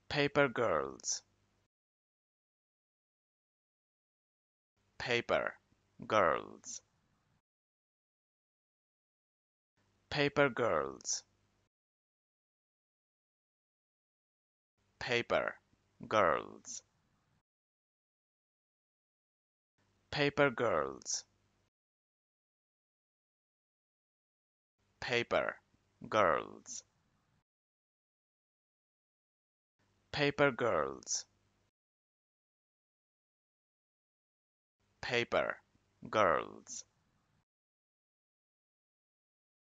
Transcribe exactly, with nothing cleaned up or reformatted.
Paper girls, paper girls, paper girls, paper girls, paper girls, paper girls, paper girls, paper girls.